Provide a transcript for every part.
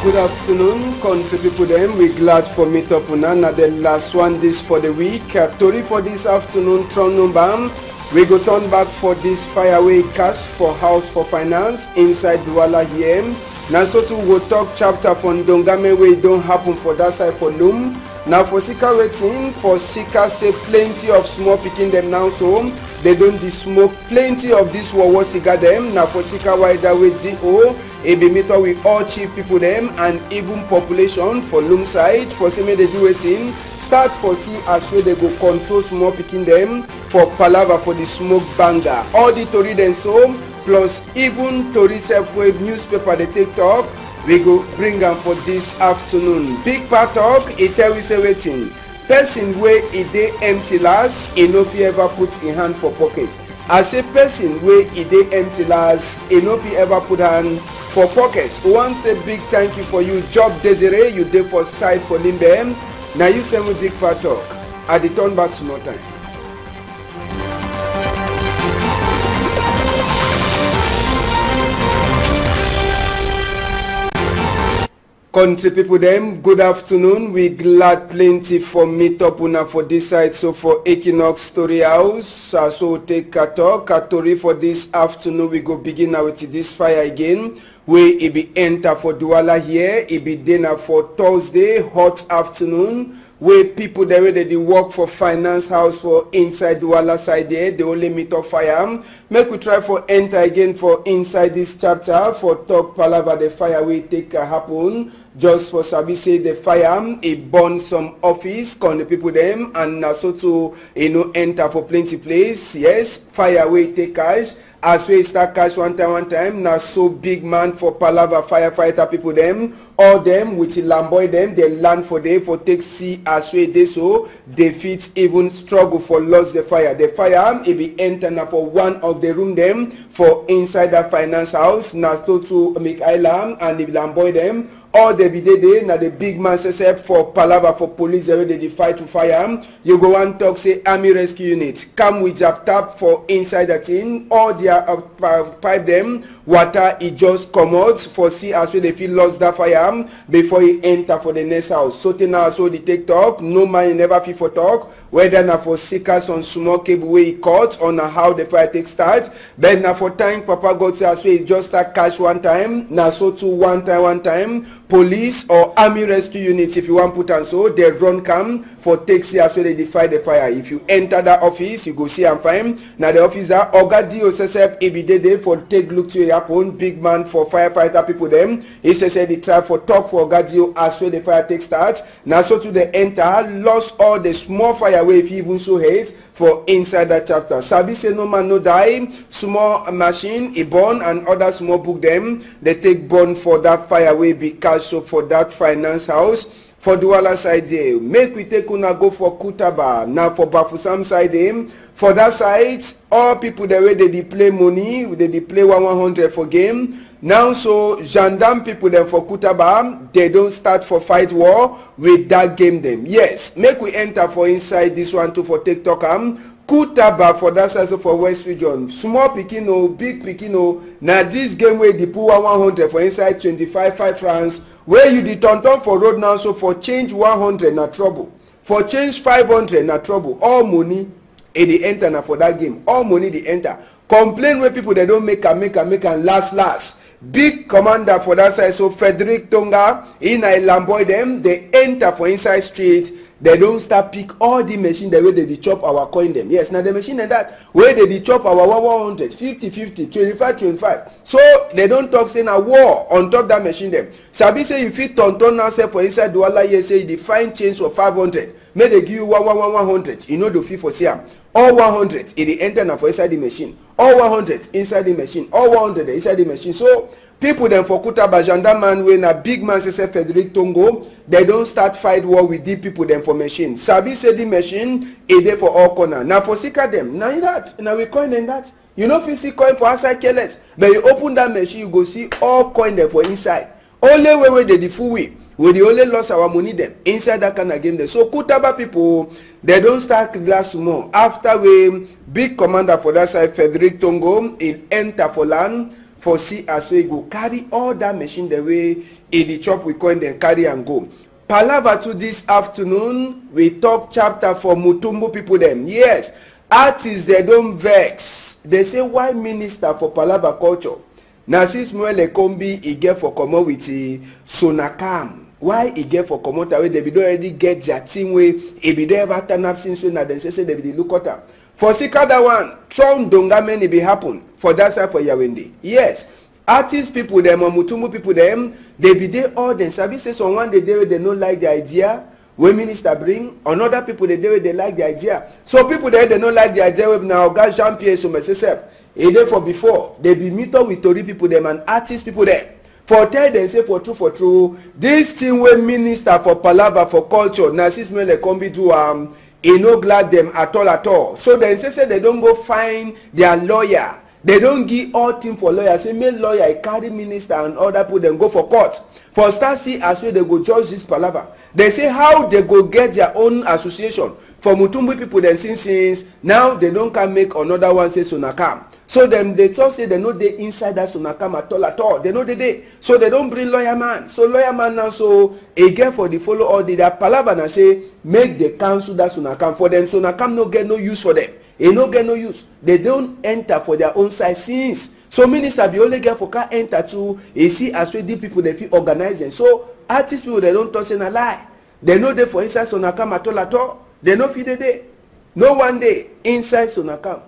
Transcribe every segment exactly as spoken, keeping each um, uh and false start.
Good afternoon, country people them. We glad for meet up una na the last one this for the week. Uh, Tori for this afternoon, Tron Bam. We go turn back for this fireaway cash for house for finance inside Douala here. Now so to go talk chapter for Ndongame wey don't happen for that side for Loom. Now for Sika waiting for Sika say plenty of small picking them now so they don't smoke plenty of this war cigar them. Now for Sika wider with D O a be meet up with all chief people them and even population for Loom side for say they do waiting. Start for see as way they go control small picking them for palava for the smoke banger. All the Tori then so plus even Tori self-web newspaper they take talk. We go bring them for this afternoon. Big part talk, it tell we say waiting. Person where it dey empty last, e no fit ever put in hand for pocket. I say person where it dey empty last, e no fit ever put hand for pocket. One say big thank you for you, Job Desiree, you dey for side for Limbe. Now you send me big part talk. I dey turn back small time. Country people them, good afternoon. We glad plenty for meet up una for this side. So for Equinox Story House, uh, so take a talk, a story for this afternoon. We go begin now with this fire again. Where it be enter for Douala here, it be dinner for Thursday, hot afternoon. Where people they ready they work for finance house for inside Douala side there, they only meet up fire. Make we try for enter again for inside this chapter for talk palava the fire will take a happen. Just for Sabi say the fire, it burn some office, con the people them and uh, so to you know enter for plenty place. Yes, fire will take cash. As we start cash one time, one time, now so big man for palava firefighter people them, all them with the lamboy them, they land for them for take see as we they so defeat even struggle for lost the fire. The fire it be enter now for one of the room them for inside that finance house. Now so to Michaela and the lamboy them. All the be day now the big man says for palava for police already they fight to fire. You go and talk say army rescue unit come with your tap for inside that thing. All their uh, pipe them water it just come out for see as well they feel lost that fire before he enter for the next house. So now so they take talk. No man never feel for talk whether now for seekers on small cable way he cut on how the fire take start. But now for time Papa God say as well it just start cash one time. Now so to one time one time. Police or army rescue units if you want put and so they run come for taxi as well they defy the fire. If you enter that office you go see and find now the officer Ogadi Osesep Ebidede for take look to your happen big man for firefighter people them. He says they try for talk for Ogadio as well the fire take start. Now so to the enter lost all the small fire way if you even show hate for inside that chapter. Sabi say no man no die, small machine e burn and other small book them they take burn for that fire way because so for that finance house for Douala side there. Make we take una go for Kutaba. Now for Bafusam side there. For that side, all people the way they play money, they play one one hundred for game. Now so gendarme people them for Kutaba, they don't start for fight war with that game them. Yes, make we enter for inside this one too for TikTok am. Kutaba for that side so for West Region. Small pikino, big pikino. Now this game where they put one one hundred for inside twenty-five five francs. Where you the turn turn for road now so for change one hundred na trouble. For change five hundred na trouble. All money e dey enter na for that game. All money they enter. Complain where people they don't make and make and make and last last. Big commander for that side so Frederick Tonga in a Lamboy them they enter for inside street. They don't start pick all the machine the way they, they chop our coin them. Yes, now the machine and that where they, they chop our one hundred, fifty, fifty, twenty-five, twenty-five. So they don't talk saying a war on top that machine them. Sabi say you fit turn turn now say for inside Douala here say the fine change for five hundred. May they give you one one one one hundred. You know the fee for Siam. All one hundred it they enter now for inside the machine. All one hundred inside the machine. All one hundred inside the machine. So people them for Kutaba gendarme when a big man say Frederick Tongo, they don't start fight war with the people them for machine. Sabi say the machine is there for all corner. Now for Sika them, now that now we coin them that. You know if you see coin for outside careless, but you open that machine, you go see all coin there for inside. Only way where they the full way. We the only lost our money them inside that kind of game there. So Kutaba people, they don't start glass more. After we big commander for that side, Frederick Tongo, he enter for land. for see as we go carry all that machine the way in the chop we coin then carry and go. Palava to this afternoon, we talk chapter for Mutumbu people them. Yes, artists they don't vex. They say why minister for Palava culture? Now since Mwele Kombi he get for come with Sonakam. Why he get for come out away? They be don't already get their team way. He be there ever turn up since so now then say say they be look at her. For Sika that one, Tron Dongamen it be happen for that side for Yawende. Yes. Artist people them or Mutumbu people them, they be there all them. Sabi say someone they do they don't like the idea when minister bring, another people they do they like the idea. So people there they don't like the idea with now God Jean Pierre so myself. A day for before they be meet up with Tory people them and artist people there. For tell them say for true for true, this thing when minister for Palava for culture, Narcis Mele Kombi do um he no glad them at all at all. So then say say they don't go find their lawyer. They don't give all team for lawyers. Say make lawyer carry minister and other people then go for court. For start see as well they go judge this Palava. They say how they go get their own association. For Mutumbu people then since since now they don't can make another one say Sonakam. So them they talk say they know they inside that Sonakam at all at all. They know they dey. So they don't bring lawyer man. So lawyer man now so again for the follow all the that Palava and say make the council that Sonakam for them. Sonakam no get no use for them. They no get no use. They don't enter for their own side since. So minister be only get for can enter to you see as well the people they feel organizing. So artist people they don't talk say a lie. They know they for inside Sonakam at all at all. They no feed the day. No one day inside Sonakam.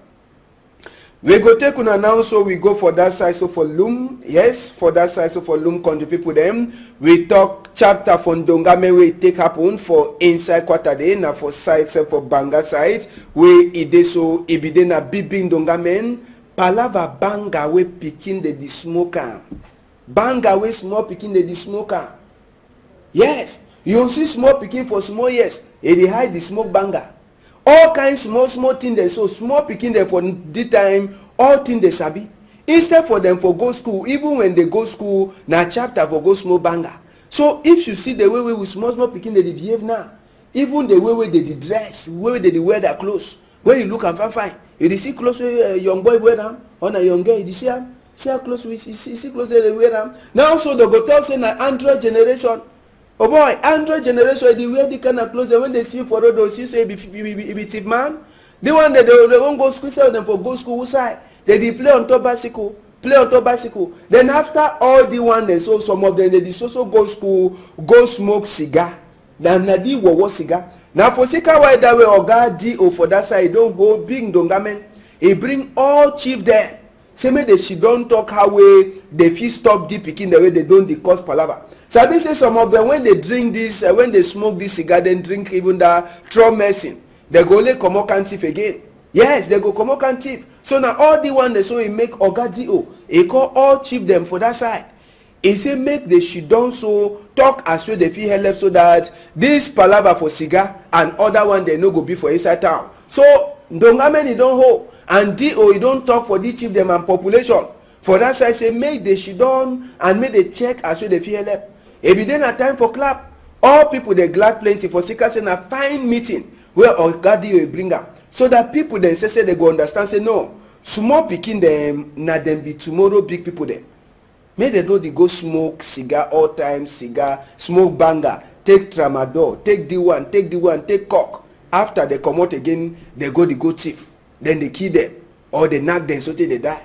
We go take una now, so we go for that side, so for Loom, yes, for that side, so for Loom country people them. We talk chapter from Dongame we take happen for inside quarter day, now for side, so for Banga side, we ide so ibide na bibing Dongamen, Palava Banga we picking the smoker. Banga we small picking the smoker. Yes, you see small picking for small years, e dey hide the smoke Banga. All kinds small small things they so small picking them for the time all things they sabi instead for them for go school even when they go school na chapter for go small Banga. So if you see the way we with small small picking they behave now, even the way we they dress, the way they wear their clothes, when you look and fine fine you see clothes wey uh, young boy wear them or na young girl you see am see how clothes we see see clothes they wear them now. So they go talk say na Android generation. Oh boy, Android generation, they wear the kind of clothes, and when they see you for road, they see say be be be be thief man. The one that they they won't go school, sell them for go school side. They dey play on top bicycle, play on top bicycle. Then after all the one they so some of them they dey so so go school, go smoke cigar. Then na di wo wo cigar. Now for Sika why that way Oga D O for that side don't hold big Dongamen. He bring all chief there. Say me they she don't talk how way they feel stop deep picking the way they don't they cause Palava. So I say some of them when they drink this, uh, when they smoke this cigar, then drink even that Trump medicine, they go only come out cantif again. Yes, they go come out cantif. So now all the one they so he make Oga D O, he call all chief them for that side. He say make the she don't so talk as well they feel help so that this Palava for cigar and other one they no go be for inside town. So Dongamen he don't hold. And D O he don't talk for the chief them and population. For that side say make the she done and make the check as well they feel help. If you then a time for clap, all people they glad plenty for Sika say na fine meeting where Oga D O bring up. So that people then say, say they go understand say no, small picking them na them be tomorrow big people them. May they know they go smoke cigar all time, cigar, smoke Banga, take tramadol, take the one, take the one, take cock. After they come out again, they go the go thief. Then they kill them or they knock them so they die.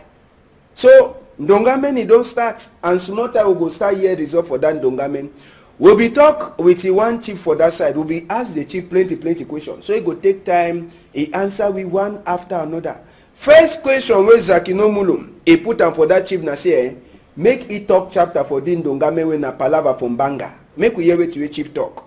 So Dongamen he don't start and small time we go start here result for that Dongamen. We'll be talk with the one chief for that side. We'll be ask the chief plenty plenty questions. So he go take time. He answer we one after another. First question where Zakino Mulum he put on for that chief na say eh, make it talk chapter for din Dongamen when na Palava from Banga. Make we hear what your chief talk.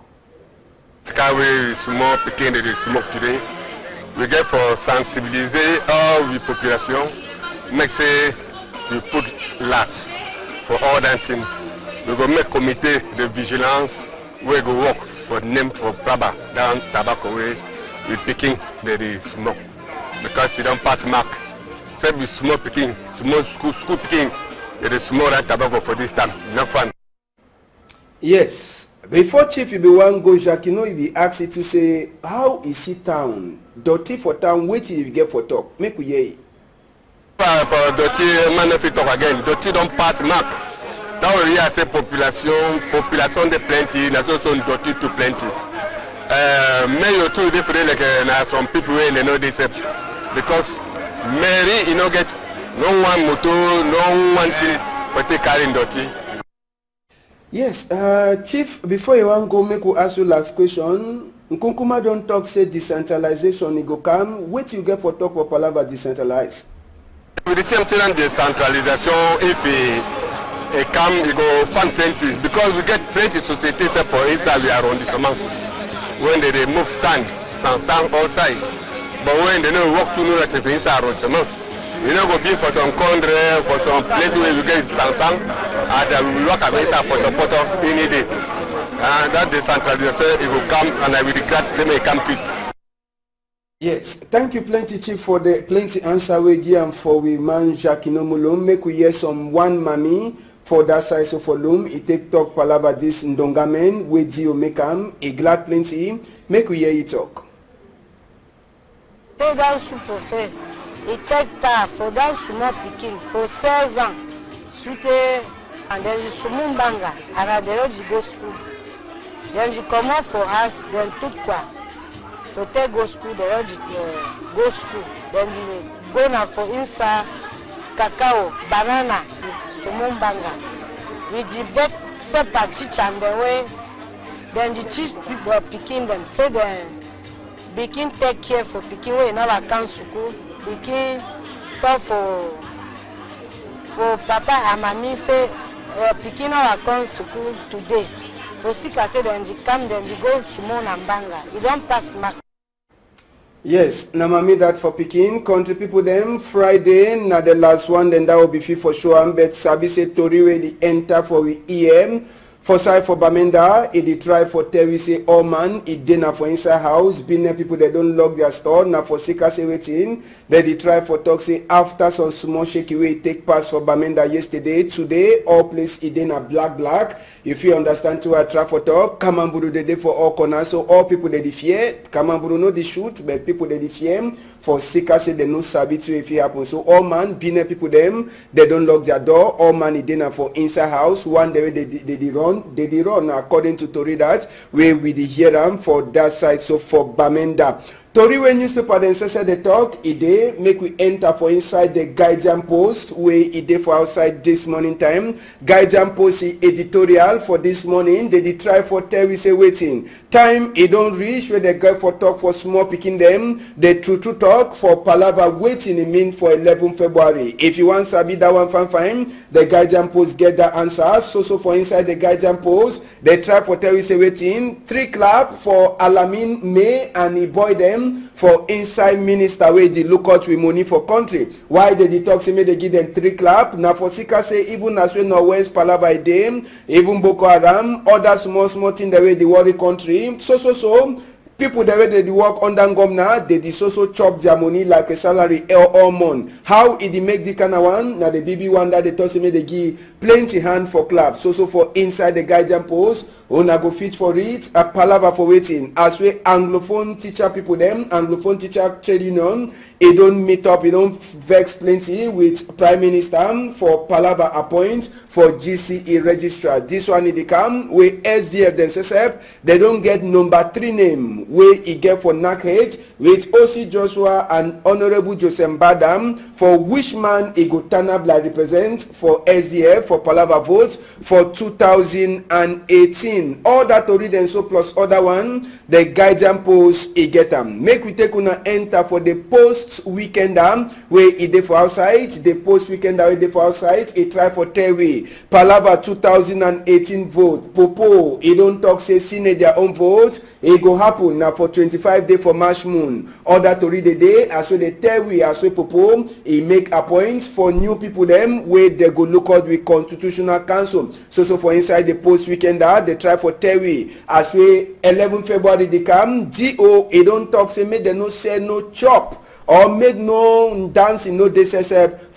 Skyway small picking the smoke today. We get for sensibiliser all the population. Make say we put last for all that thing. We go make committee de vigilance. We go work for name for Baba down tobacco way. We picking the, the smoke because you don't pass mark. Say we smoke picking, small school school picking. It is small and tobacco for this time. Not fun. Yes. Before chief you be one go Jacques, you know you be asked it to say how is it town? Dirty for town, wait till you get for talk. Make we hear it. For Doty, man, if you talk again, Doty don't pass mark. Now we have say population, population de plenty, na so so Doty to plenty. Uh, may you too different like uh, some people when they know this uh, because Mary, you know, get no one motor, no one thing for take carrying Doty. Yes, uh, Chief, before you want go make we ask you last question. Nkunkuma don't talk say decentralization, it go come. What you get for talk for Palava decentralized? With the same thing decentralization, if it, it come, it go fund plenty because we get plenty societies for inside we are on this amount. When they, they move sand, sand, sand outside. But when they don't work to know that if inside on some amount, you know, go be for some country, for some place where we get sand, sand, and we work inside poto poto any day. And that decentralization, it will come, and I will regret to make compete. Yes, thank you plenty, Chief, for the plenty answer we give for we man Jacques Inomulum. Make we hear some one mami for that size of Olum. It take talk palava this ndongamen we dio mekam. A glad plenty. Make we hear you talk. Take that super fair. It take part for that small picking for seize ans. Sute and then you sumun banga and then you go school. Then you come out for us. Then tout quoi. So take go school, the uh, go school, then you go now for inside cacao, banana, sumum banga. We debate separate teach and the way, then you teach people picking them. Say then begin take care for picking way in our council, begin talk for for papa and mommy say uh, picking our council today. For sick I said then you come then you go to Mon and Banga. You don't pass mark. Yes, na mami that for picking country people them Friday na the last one then that will be free for sure. But sabi say tori we the enter for we E M for side for Bamenda. It the try for Terry say oh man it dinner for inside house. Been people they don't lock their store now for sika say waiting. Then they try for talk say after some small shaky way take pass for Bamenda yesterday. Today all place it dinner black black. If you understand to I try for talk, Kamamburu the day for all corners. So all people they fear. Kamamburu know the shoot, but people they fear for sika say they no sabi to if it happen. So all man been people them they don't lock their door. All man it dinner for inside house. One day they they, they run. They did run according to Tori that where we did hear them for that side. So for Bamenda. Tori when newspaper then say they talk e dey make we enter for inside the Guardian Post where e dey for outside this morning time. Guardian Post editorial for this morning they did try for tell we say waiting time e don't reach where they go for talk for small picking them the true true talk for palava waiting e mean for eleven February. If you want sabi that one fine fine the Guardian Post get that answer. So so for inside the Guardian Post they try for tell we say waiting three clap for Alamin May and he boy them for inside minister where they look out with money for country. Why they detox say they give them three clap. Now for Sika say even as we know West Palava them, even Boko Haram, other small small thing the way they worry country. So so so people that way they work under governor, they did also chop their money like a salary all month. How it they make the kind of one? Now the B B one that they told me they give plenty hand for clap. So so for inside the Guardian Post, una go fit for it, a palava for waiting. As we Anglophone teacher people them, Anglophone teacher trade union, it don't meet up, it don't vex plenty with Prime Minister for palava appoint for G C E registrar. This one they come with S D F themselves, they don't get number three name. Where he get for Nakhead with O C Joshua and Honorable Joseph Badam for which man he go turn up like represent for S D F for Palava votes for two thousand eighteen. All that to read and so plus other one the Guardian Post he get them. Make we take una enter for the post weekend um, where he dey for outside the post weekend where he dey for outside he try for Terry Palava two thousand eighteen vote. Popo he don't talk say Senate their own vote he go happen. Now for twenty-five days for March moon. Order to read the day as well they tell we as well Popo he make a point for new people them where they go look out with Constitutional Council. So so for inside the post weekend that they try for Terry as well eleven February they come. G O he don't talk say make they no say no chop or make no dance in no D S S F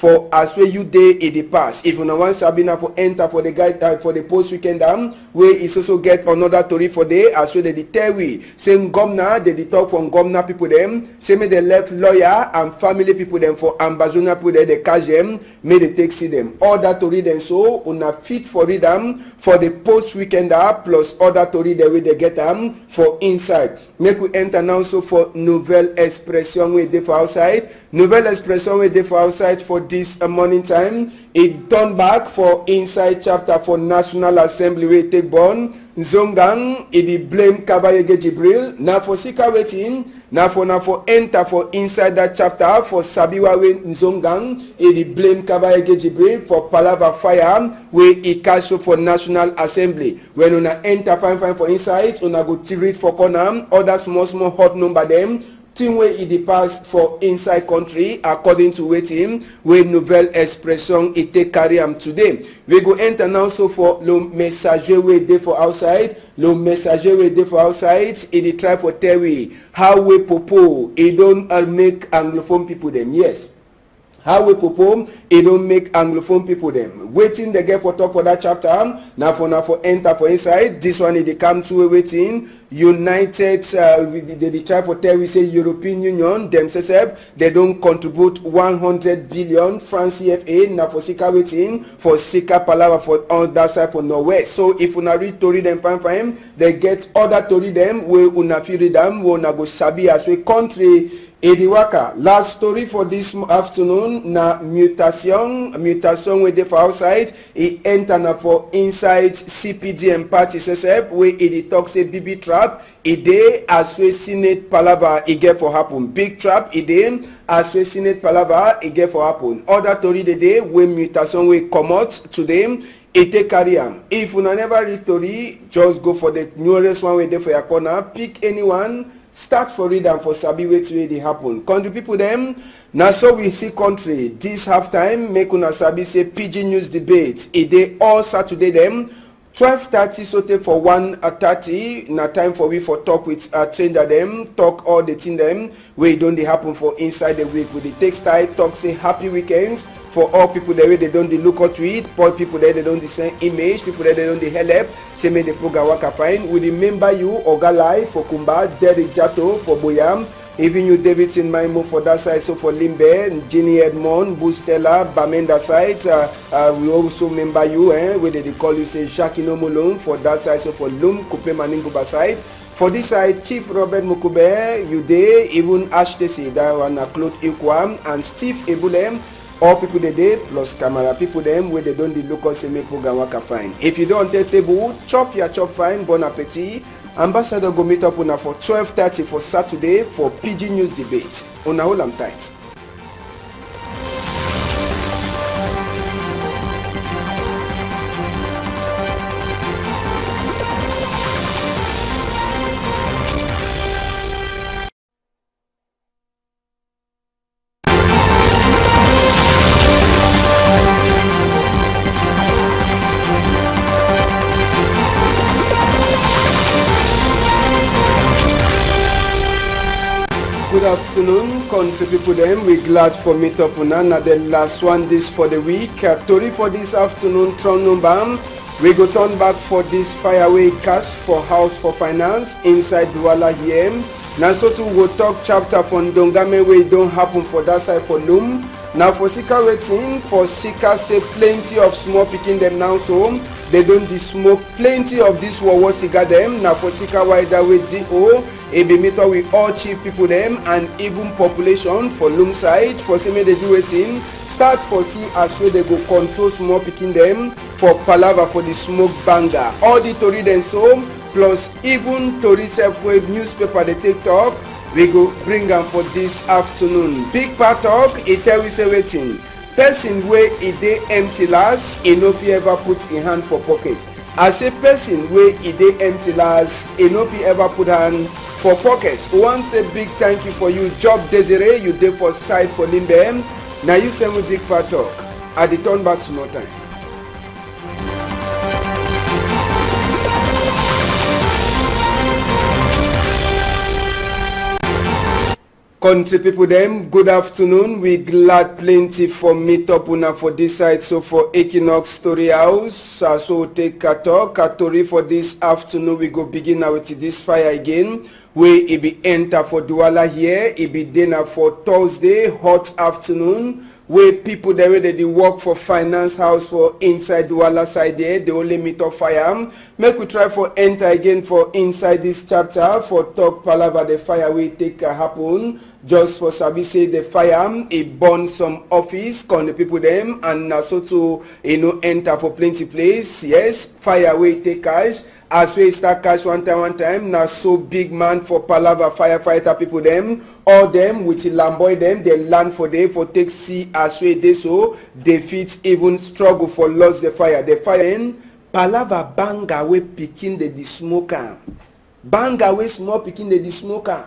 for as wey you dey in the past. If una wan sabi na for enter for the guide uh, for the post weekend am wey is also get another tori for day as wey dey dey tell we say governor dey dey talk from governor people dem say make dem left lawyer and family people dem for Ambazonia people dem dey catch dem make dey take see dem. All that tori dem so una fit for read am for the post weekend app plus other tori dem wey dey get am for inside. Make we enter now so for Nouvelle Expression wey dey for outside. Nouvelle Expression wey dey for outside for this uh, morning time. It turn back for inside chapter for National Assembly wey take born. Zongang e dey blame Kabayege Jibril. Na for sika wetin na for na for enter for inside that chapter for Sabiwa wey Zongang e dey blame Kabayege Jibril for palava fire wey e catch for National Assembly. When una enter fine fine for inside, una go read for corner other small small hot number dem. Thing wey e dey pass for inside country according to wetin wey Nouvelle Expression e take carry am today. We go enter now so for Le Messager wey dey for outside. Le Messager wey dey for outside e dey try for tell we how wey popo e don uh, make anglophone people dem. Yes, how we popo e don make anglophone people dem. Wetin dey get for talk for that chapter na for na for enter for inside. This one e dey come to wetin United uh, they dey try for tell we say European Union themselves they don contribute one hundred billion France C F A na for sika wetin for sika palava for on that side for Norway. So if una read tori dem fine fine, they get other tori dem wey una fit read am wey una go sabi as we country Ediwaka. Last story for this afternoon na mutation mutation wey dey for outside e enter na for inside C P D M party S S F wey e dey talk say B B trap e dey as wey Senate palava e get for happen. Big trap e dey as wey Senate palava e get for happen. Other tori dey dey wey mutation wey comot today e take carry am. If una never read tori, just go for the nearest one wey dey for your corner, pick anyone, start for read am for sabi wetin wey dey happen. Country people dem na so we see country this half time. Make una sabi say Pidgin News debate e dey all Saturday dem twelve thirty so take for one thirty na time for we for talk with uh, trainer dem, talk all the thing dem wey don dey happen for inside the week. We dey take style talk say happy weekends for all people there wey they don dey look out to it, poor people there they don dey send image, people there they don dey help say make the program waka fine. We remember you Oga Lai for Kumba, Derek Jato for Boyam, even you Davidson Maimo for that side, so for Limbe, Ginny Edmond, Bustella, Bamenda side. Uh, uh, we also remember you eh, where they, they call you say Jackie Nomolong for that side, so for Lum, Kupe Maninguba side. For this side, Chief Robert Mukube, you dey, even Ash Tesi, that one a Claude Ikwam, and Steve Ebulem. All people they dey plus camera people them where they don't look us say make program waka fine. If you don't take table, chop your chop fine, bon appetit. Ambassador go meet up una for twelve thirty for Saturday for Pidgin News debate. Una hold am tight. Good afternoon, country people them. We glad for meet up una na the last one this for the week. Uh, Tori for this afternoon, Tron number. We go turn back for this fireaway cash for house for finance inside Douala here. Now so too we'll talk chapter from Dongame where it don't happen for that side for Loom. Now for Sika waiting for Sika say plenty of small picking them now so they don't smoke plenty of this war cigar them. Now for Sika wider with D O a be meet up with all chief people them and even population for Loom side for say they do waiting. Start for see as way they go control small picking them for palava for the smoke banger. All the Tori then so plus even Tori self-wave newspaper they take talk. We go bring them for this afternoon. Big part talk, it tell we say waiting. Person where e dey empty last, e no fit ever put in hand for pocket. As a person where e dey empty last, e no fit ever put hand for pocket. One say big thank you for you, Job Desiree, you dey for side for Limbe. Now you send me big part talk. I dey turn back small time. Country people them, good afternoon. We glad plenty for meet up una for this side. So for Equinox Story House, uh, so take a talk, a story for this afternoon. We go begin now with this fire again. We it be enter for Douala here. It be dinner for Thursday, hot afternoon. Where people they ready to work for finance house for inside Douala side there. They only meet up fire. Make we try for enter again for inside this chapter for talk palava the fire we take uh, happen. Just for sabi say the fire it burn some office con the people them and uh, so to you know enter for plenty place. Yes, fire we take cash. As we start cash one time one time now so big man for palava firefighter people them all them with the lamboy them they land for them for take see as we they so defeat even struggle for lost the fire the fire in palava banga we picking the, the smoker banga we small picking the, the smoker.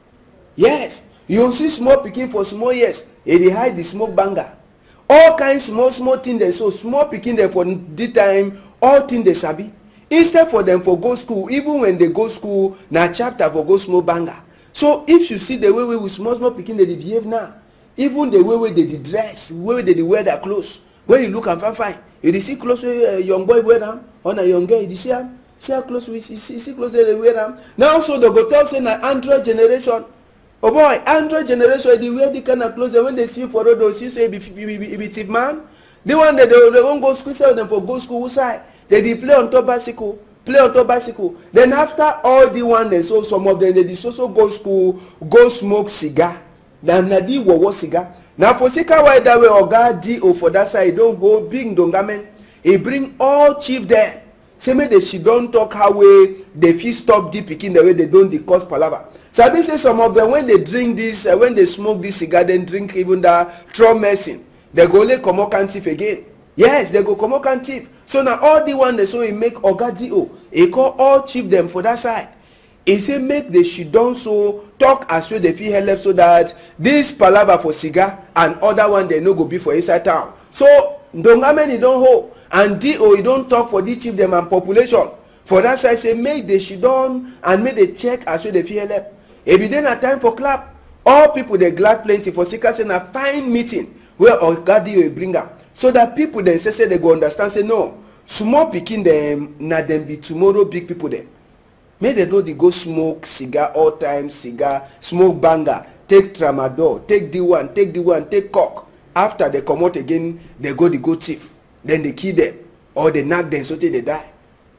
Yes, you see small picking for small years and they hide the smoke banger all kinds small small thing they so small picking them for the time all thing they sabi. Instead for them for go school, even when they go school, na chapter for go small banger. So if you see the way we small small picking they behave now, even the way we they dress, the way they wear their clothes, when you look and fine fine, you see clothes where a young boy wear them, or a young girl, you see them, see how close we see, see clothes they wear them. Now so they go tell say na Android generation. Oh boy, Android generation they wear the kind of clothes and when they see you for road, they say be be be be thief man. The one that they they won't go school, say them for go school side. They dey play on top bicycle, play on top bicycle. Then after all the one they so some of them they dey so so go school, go smoke cigar. Then na di wo cigar. Now for sika why that way oga D O for that side don't go big dongamen. He bring all chief there. Say me they she don't talk how way they fit stop the picking the way they don't dey cause palava. Sabi say some of them when they drink this, uh, when they smoke this cigar, then drink even that trauma medicine. They go only come out can thief again. Yes, they go come out can thief. So now all the one they so he make oga D O, he call all chief them for that side. He say make the she don so talk as well they feel help so that this palava for cigar and other one they no go be for inside town. So dongamen he don hold and D O he don talk for the chief them and population for that side say make the she don and make the check as well they feel help. If it then a time for clap, all people they glad plenty for sika say na fine meeting where oga D O bring am. So that people then say, say they go understand, say no, small picking them, na them be tomorrow big people them. May they know they go smoke cigar all time, cigar, smoke banger, take tramadol, take the one, take the one, take cock. After they come out again, they go the go thief. Then they kill them or they knock them so till they die.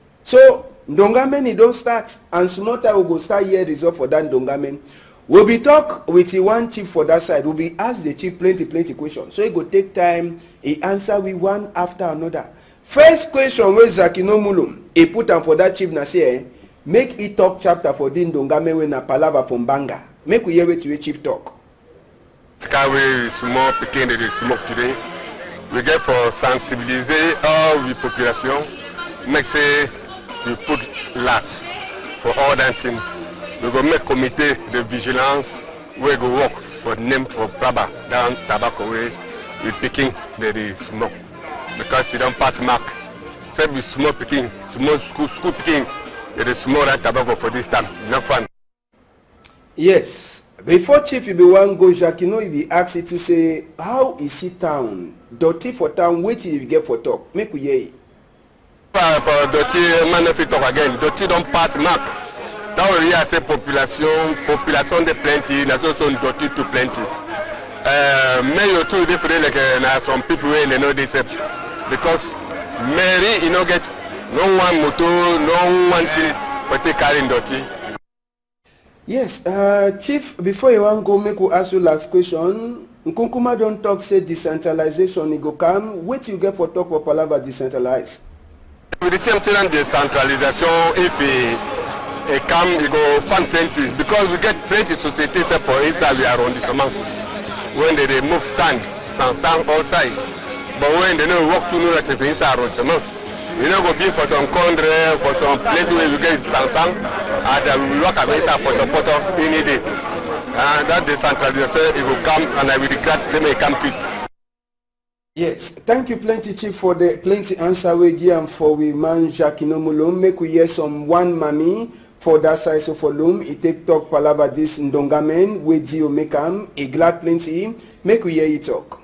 So Ndongamen he don't start and small time will go start here result for that Ndongamen. We'll be talk with the one chief for that side. We'll be ask the chief plenty plenty questions. So it go take time. He answer we one after another. First question where Zakino Mulum he put on for that chief na say eh, make it talk chapter for Din Dongame when na palava from Banga. Make we hear what your chief talk. Skyway small picking the smoke today. We get for sensibiliser all the population. Make say we put last for all that thing. We go make committee de vigilance. We go work for name for Braba down tobacco way. We picking the, the smoke because you don't pass mark. Say we smoke picking, small school school picking. It is small that tobacco for this time. No fun. Yes. Before chief you be one go Jacques, you know you be asked to say how is it town? Dirty for town. Wait till you get for talk. Make we hear it. For dirty man if you talk again. Dirty don't pass mark. That will really say population, population de plenty, na so so dirty to plenty. Uh, may you too different like uh, some people when they know this uh, because Mary you know get no one motor, no one thing for take carrying dirty. Yes, uh, chief. Before you want go, make we ask you last question. Nkunkuma don't talk say decentralization. It go come. What you get for talk for palava decentralized? With the same thing decentralization, if it it come, it go fund plenty because we get plenty societies for inside we are on this amount. When they, they move sand, sand, sand outside, but when they don't work to know that if inside on some, you know go be for some country, for some place where we get sand, sand, and we work against poto poto any day. And that decentralization it will come, and I will regret to make come quick. Yes, thank you plenty, Chief, for the plenty answer we give and for we man Jacques Inomulum. Make we hear some one mommy for that side so for loom. It take talk palava this ndongamen with Dio Mekam. A glad plenty. Make we hear you talk.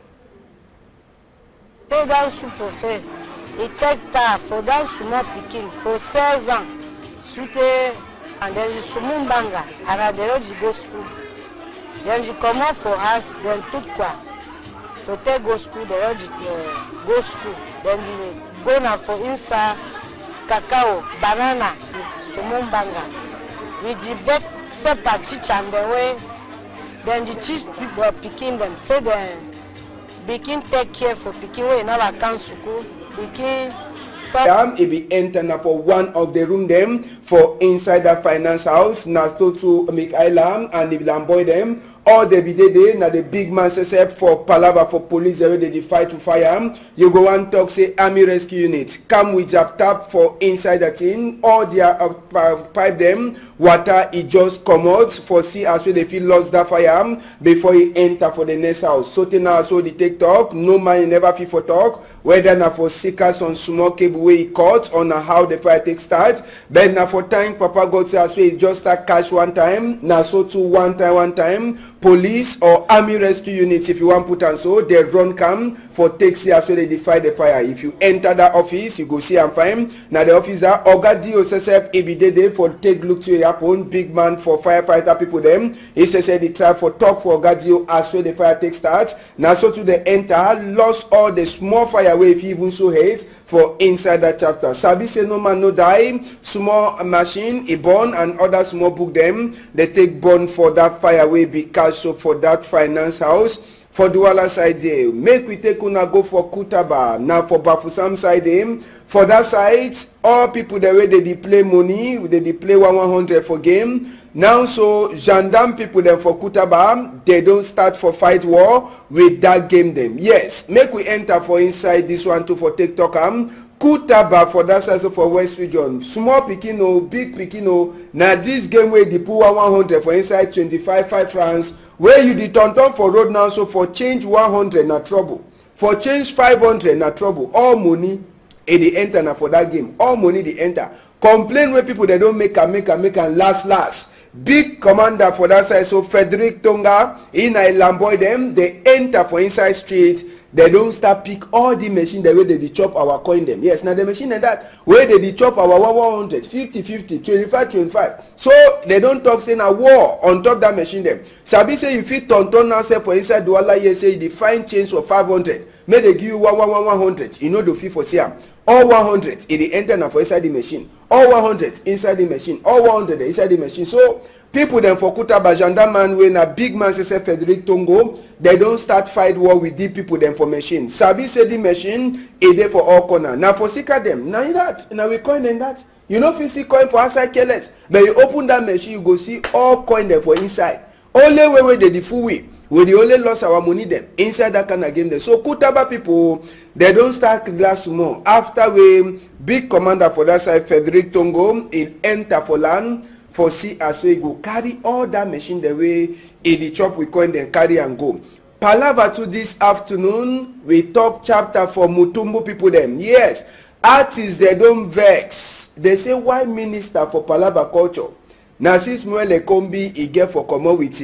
Take down super fair. It take part for that small picking for seize ans. Sute and then you sumun banga. And I the go school. Then you come out for us. Then tout quoi. So take go school, the uh, go school, then you go now for inside cacao, banana, sumum banga. With the bed separate teach and the way, then the teach people picking them. Say then begin take care for picking way now I can't school, begin Um, it be enter na for one of the room them for inside that finance house. Na still to Michaela and the Lamboy them. All they be there na the big man says for palava for police they they fight to fire. You go and talk say army rescue unit come with tap tap for inside the thing. All their uh, pipe them water it just come out for see as well they feel lost that fire before he enter for the next house. So now so they take talk. No man never feel for talk. Whether na for seekers on small cable way he caught on how the fire take start. Then na for time Papa God say as well he just start catch one time. Na so too one time one time. Police or army rescue unit if you want put and so they run come for taxi as well they defy the fire. If you enter that office you go see and find now the officer Ogadi Osesep Ebidede for take look to your happen big man for firefighter people them he says they try for talk for Ogadio as well the fire take start now so to the enter lost all the small fire way if you even show hate for inside that chapter. Sabi say no man no die small machine a burn and other small book them they take burn for that fire way because so for that finance house for Douala side there make we take una go for Kutaba now for Bafusam side them for that side all people the way they dey play money they dey play one one hundred for game now so gendarme people them for Kutaba they don't start for fight war with that game them. Yes, make we enter for inside this one too for TikTok am Kutaba for that side so for West Region small pikin o big pikin o na this game wey dey put one one hundred for inside twenty-five five francs where you dey turn turn for road now so for change one hundred na trouble for change five hundred na trouble all money e dey enter na for that game all money dey enter complain wey people they don't make am make am make am last last big commander for that side so Frederick Tonga in a Lamboy them they enter for inside street. They don't start pick all the machine the way they dey chop our coin them. Yes, now the machine like that where they dey chop our one hundred, fifty, fifty, twenty-five, twenty-five. So they don't talk saying a war on top that machine them. Sabi say you fit turn turn now say for inside Douala here say you find change for five hundred. May they give you one one one one hundred. You know the fee for Siam. All one hundred it dey enter now for inside the machine. All one hundred inside the machine. All one hundred inside the machine. So people them for Kutaba gendarme when a big man say Frederick Tongo, they don't start fight war with the people them for machine. Sabi say the machine a day for all corner. Now for seeker them, now that now we coin them that. You know if you see coin for outside careless, but you open that machine you go see all coin them for inside. Only way where they the full way. We the only lost our money them inside that kind of game there. So Kutaba people they don't start glass more. After we big commander for that side Frederick Tongo he enter for land. For see as we go carry all that machine the way in the chop we coin then carry and go. Palava to this afternoon we talk chapter for Mutumbu people them. Yes, artists they don't vex. They say why minister for Palava culture. Now since Mwele Kombi he get for common with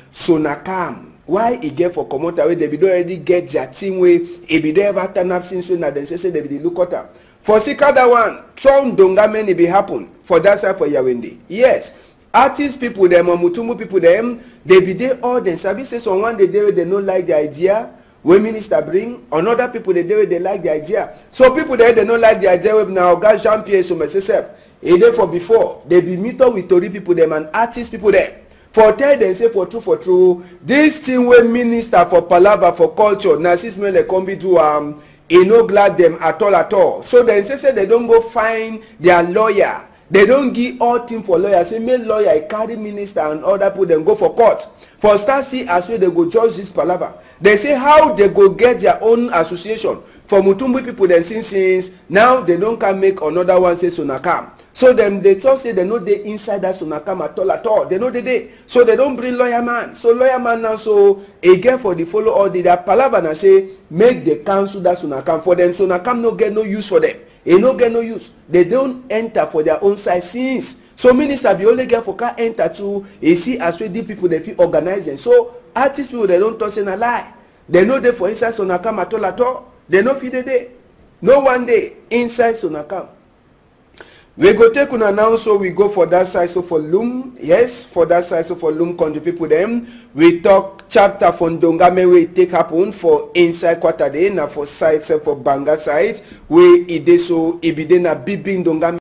Sonakam. Why he get for common away they be don't already get their team way he be there ever turn up since so now then say say they be look at them. For Sika that one, Tron Dongamen be happen for that side for Yawende. Yes, artist people them or Mutumbu people them, they be there all them. Sabi say someone they do they don't like the idea when minister bring, another people they do they like the idea. So people there they don't like the idea with now God Jean Pierre so myself. A day for before they be meet up with Tory people them and artist people there. For tell them say for true for true, this thing wey minister for Palava for culture, na since Mwele Kombi do um e no glad them at all at all. So then say say they don't go find their lawyer. They don't give all team for lawyer. Say make lawyer I carry minister and other people then go for court. For start see as well they go judge this Palava. They say how they go get their own association. For Mutumbu people then since since now they don't can make another one say Sonakam. So them they talk say they know they inside that Sonakam at all at all. They know they dey. So they don't bring lawyer man. So lawyer man now so again for the follow all the that palava and say make the council that Sonakam for them. Sonakam no get no use for them. They no get no use. They don't enter for their own side since. So minister be only get for car enter to you see as well the people they feel organizing. So artist people they don't talk say a lie. They know they for inside Sonakam at all at all. They no feed the day. No one day inside Sonakam. We go take una now, so we go for that side, so for Loom, yes, for that side, so for Loom country people them. We talk chapter for Ndongame we take happen for inside quarter day, na for side, so for Banga side, we ide so ibide na bibing Ndongame.